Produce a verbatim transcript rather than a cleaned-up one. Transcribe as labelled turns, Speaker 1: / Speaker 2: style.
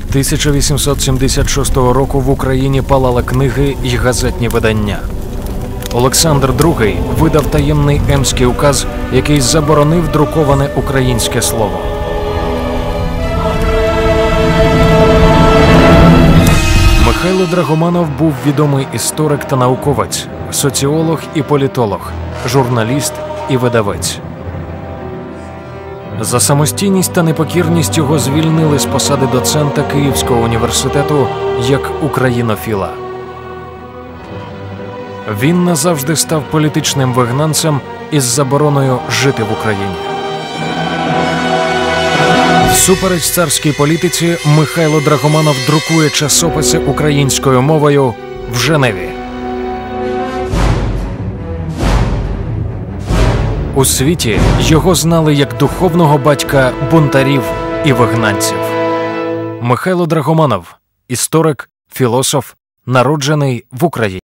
Speaker 1: тисяча вісімсот сімдесят шостого року в Україні палали книги й газетні видання. Олександр Другий видав таємний Емський указ, який заборонив друковане українське слово. Михайло Драгоманов був відомий історик та науковець, соціолог і політолог, журналіст і видавець. За самостійність та непокірність його звільнили з посади доцента Київського університету як українофіла. Він назавжди став політичним вигнанцем із забороною жити в Україні. Всупереч царській політиці Михайло Драгоманов друкує часописи українською мовою в Женеві. У світі його знали як духовного батька бунтарів і вигнанців. Михайло Драгоманов – історик, філософ, народжений в Україні.